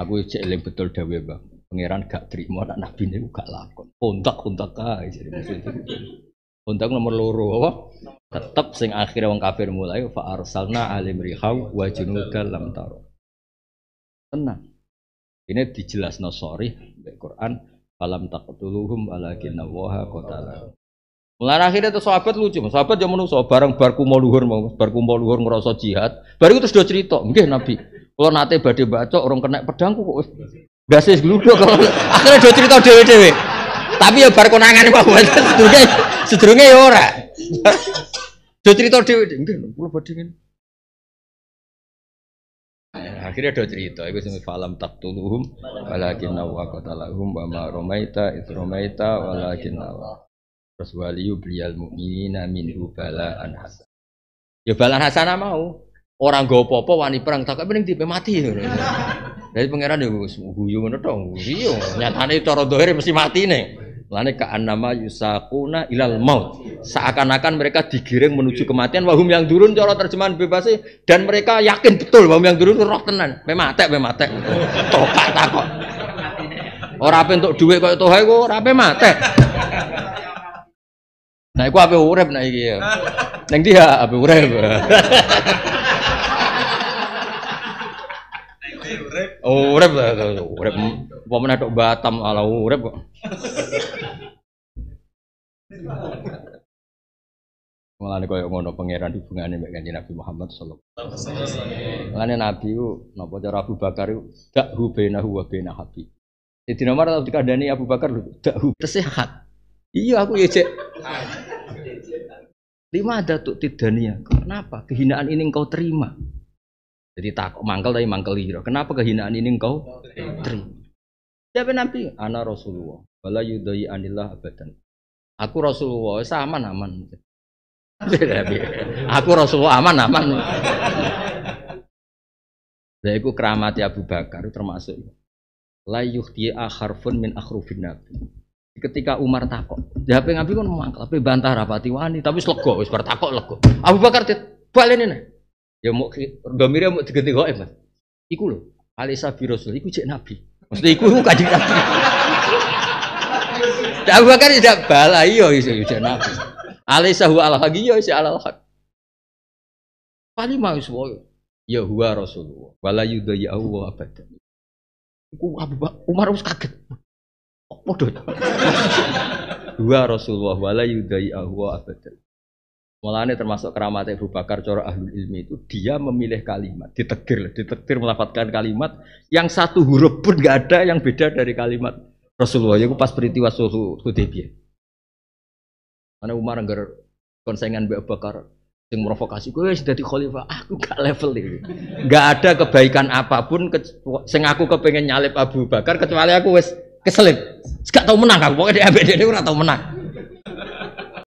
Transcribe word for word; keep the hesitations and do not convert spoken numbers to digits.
Aku cek eling betul dawuh Bang. Pangeran gak trimo nak nabi niku gak lakon. Kontak-kontak kae jadi maksud itu. Kontak nomor loro apa? Tetep sing akhire wong kafir mulai fa arsalna alim rihaw wa junudal lam taro. Tenang. Ini dijelasno sorry di Quran falam taqtuluhum walakinna waha qatala. Mulai akhirnya tuh sahabat lucu, sahabat yang menungso bareng bar kumpul luhur mau bar kumpul luhur ngerasa jihad. Baru itu sudah cerita, nggih Nabi. Kalau nate badhe baca orang kena pedangku kok basis gluduk kalau akhirnya do cerita dhewe-dhewe. Tapi ya bar konangan wae sedurunge sedurunge ya ora. Do cerita dhewe nggih kula badhe ngene. Akhirnya do cerita iku sing falam taqtuluhum walakinna wa qatalahum wa ma ramaita id ramaita walakinna terus waliyu briyal mukminina minhu balaan hasan. Ya balaan hasanah mau. Orang nggo apa-apa wani perang tak mending dipe mati. Dari pangeran ya wis guyu ngono tok. Iya, nyatane cara zahir mesti matine. Lane ka annama yusaquna ilal maut. Seakan-akan mereka digiring menuju kematian wahum yang durun cara terjemahan bebasnya dan mereka yakin betul wahum yang durun roh tenan. Pe matek pe matek. Tokak takok. Ora ape entuk dhuwit koyo toha iku ora ape matek. Nah iku ape urip nek iki ya. Ning dia ape urip. Urip lah, urip. Apa meneh tok Batam ala urip kok. Mulane koyo ngono pangeran hubungane mek Kanjeng Nabi Muhammad sallallahu alaihi wasallam. Mulane Nabi ku napa cara Abu Bakar ku dak hubainahu wa baina habib. Jadi nomor tau dikandani Abu Bakar lho, dak hu sehat. Iya aku ya cek. Lima ada tuh tidania. Kenapa kehinaan ini engkau terima? Jadi tak mangkel tapi mangkel hiro. Kenapa kehinaan ini engkau terima? Siapa Nabi? Ana Rasulullah. Wala yudai anillah abadan. Aku Rasulullah, aman aman. Aku Rasulullah aman aman. Jadi aku keramati Abu Bakar termasuk. La yuhti akharfun min akhrufin Nabi. Ketika Umar takok, jape Nabi kan mangkel, tapi bantah rapati wani, tapi slego wis bar takok lego. Abu Bakar balene nih. Ya mau domire mau diganti gaib Mas. Iku lho, alisa bi rasul iku cek Nabi. Mesti iku kanjeng Nabi. Abu Bakar tidak bala iya iso cek Nabi. Alisa huwa al-haqi ya isi al-haq. Paling mau suwo. Ya huwa Rasulullah. Wala yudai Allah abadan. Iku Abu Bakar Umar wis kaget. Podo. Huwa Rasulullah wala yudai Allah abadan. Mulane termasuk keramat Abu Bakar cara ahlul ilmi itu dia memilih kalimat, ditegir, ditegir melafadzkan kalimat yang satu huruf pun enggak ada yang beda dari kalimat Rasulullah. Itu pas peristiwa Sulh Hudaybiyah. Mana Umar ngger konsengan Abu Bakar yang provokasi, gue wis dadi khalifah, aku gak level iki. Enggak ada kebaikan apapun sing aku kepengen nyalip Abu Bakar kecuali aku wis keselip. Gak tau menang aku, pokoknya di A B D ini ora tau menang.